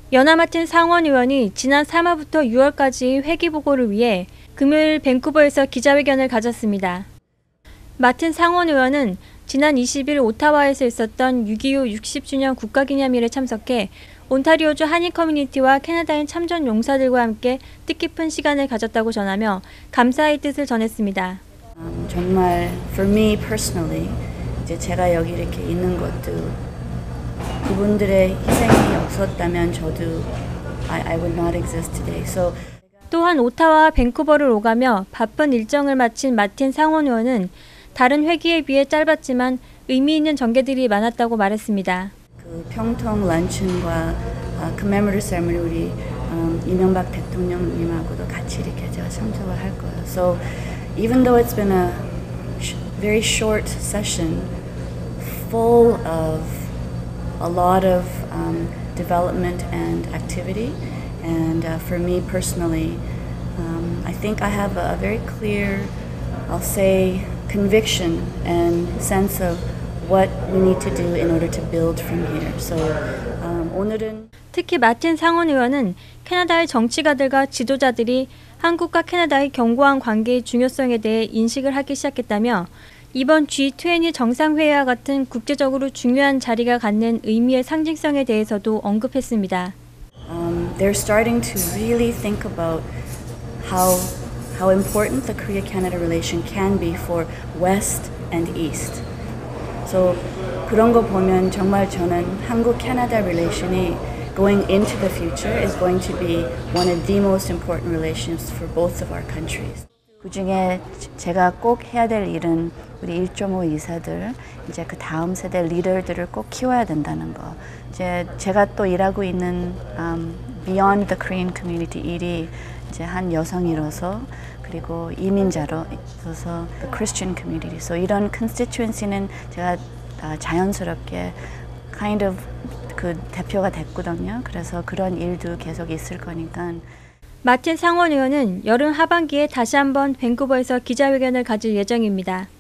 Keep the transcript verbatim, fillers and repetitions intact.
연하 마틴 상원 의원이 지난 삼월부터 유월까지 회기 보고를 위해 금요일 밴쿠버에서 기자회견을 가졌습니다. 마틴 상원 의원은 지난 이십일 오타와에서 있었던 육이오 육십 주년 국가기념일에 참석해 온타리오주 한인 커뮤니티와 캐나다인 참전 용사들과 함께 뜻깊은 시간을 가졌다고 전하며 감사의 뜻을 전했습니다. Um, 정말 for me personally 이제 제가 여기 이렇게 있는 것도 그분들의 희생이 없었다면 저도 I, I would not exist today. So 또한 오타와와 밴쿠버를 오가며 바쁜 일정을 마친 마틴 상원 의원은 다른 회기에 비해 짧았지만 의미 있는 전개들이 많았다고 말했습니다. 그 평통 런칭과 uh, commemorative ceremony 우리 um, 이명박 대통령님하고도 같이 이렇게 제가 참석을 할 거예요. So even though it's been a sh- very short session, full of a lot of um, development and activity, and uh, for me personally, um, I think I have a, a very clear, I'll say, conviction and sense of what we need to do in order to build from here. So um, 오늘은 특히 마틴 상원 의원은 캐나다의 정치가들과 지도자들이 한국과 캐나다의 견고한 관계의 중요성에 대해 인식을 하기 시작했다며 이번 지 이십 정상회의와 같은 국제적으로 중요한 자리가 갖는 의미의 상징성에 대해서도 언급했습니다. Um, they're starting to really think about how how important the Korea-Canada relation can be for West and East. So 그런 거 보면 정말 저는 한국-캐나다 relation이 going into the future is going to be one of the most important relations for both of our countries. 그 중에 제가 꼭 해야 될 일은 우리 일 점 오 이사들, 이제 그 다음 세대 리더들을 꼭 키워야 된다는 거. 이제 제가 또 일하고 있는 um, Beyond the Korean Community 일이 이제 한 여성이로서 그리고 이민자로 있어서 the Christian Community. So 이런 constituency는 제가 아, 자연스럽게 kind of 그 대표가 됐거든요. 그래서 그런 일도 계속 있을 거니까. 마틴 상원 의원은 여름 하반기에 다시 한번 밴쿠버에서 기자회견을 가질 예정입니다.